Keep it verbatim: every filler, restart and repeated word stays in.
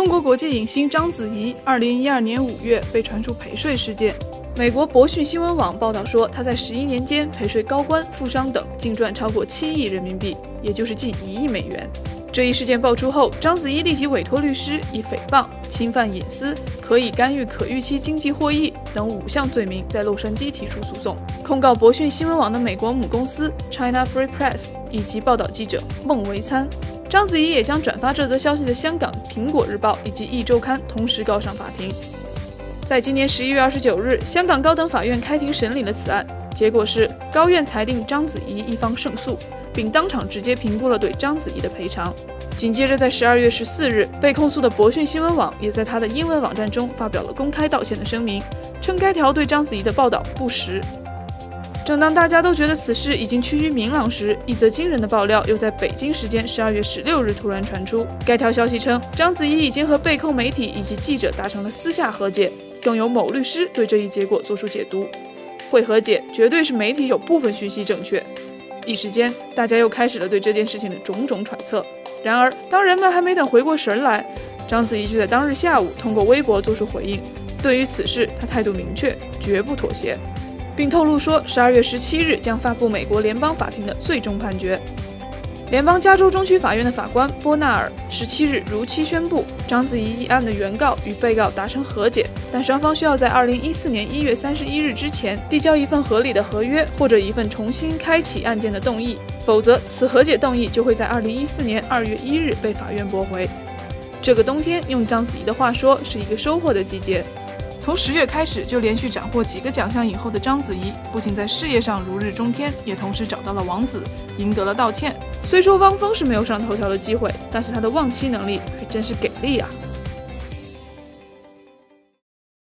国国际影星章子怡二零一二年五月被传出陪税事件。美国博讯新闻网报道说，她在十一年间陪税高官、富商等，净赚超过七亿人民币，也就是近一亿美元。这一事件爆出后，章子怡立即委托律师以诽谤、侵犯隐私、可以干预可预期经济获益等五项罪名，在洛杉矶提出诉讼，控告博讯新闻网的美国母公司 China Free Press 以及报道记者孟维参。章子怡也将转发这则消息的香港《苹果日报》以及《一周刊》同时告上法庭。在今年十一月二十九日，香港高等法院开庭审理了此案，结果是高院裁定章子怡一方胜诉，并当场直接评估了对章子怡的赔偿。紧接着，在十二月十四日，被控诉的博讯新闻网也在他的英文网站中发表了公开道歉的声明，称该条对章子怡的报道不实。正当大家都觉得此事已经趋于明朗时，一则惊人的爆料又在北京时间十二月十六日突然传出。该条消息称，章子怡已经和被控媒体以及记者达成了私下和解，更有某律师对这一结果做出解读。会和解，绝对是媒体有部分讯息正确。一时间，大家又开始了对这件事情的种种揣测。然而，当人们还没等回过神来，章子怡就在当日下午通过微博做出回应。对于此事，她态度明确，绝不妥协，并透露说，十二月十七日将发布美国联邦法庭的最终判决。联邦加州中区法院的法官波纳尔十七日如期宣布，章子怡一案的原告与被告达成和解，但双方需要在二零一四年一月三十一日之前递交一份合理的合约或者一份重新开启案件的动议，否则此和解动议就会在二零一四年二月一日被法院驳回。这个冬天，用章子怡的话说，是一个收获的季节。从十月开始就连续斩获几个奖项影后的章子怡，不仅在事业上如日中天，也同时找到了王子，赢得了道歉。虽说汪峰是没有上头条的机会，但是他的忘妻能力还真是给力啊！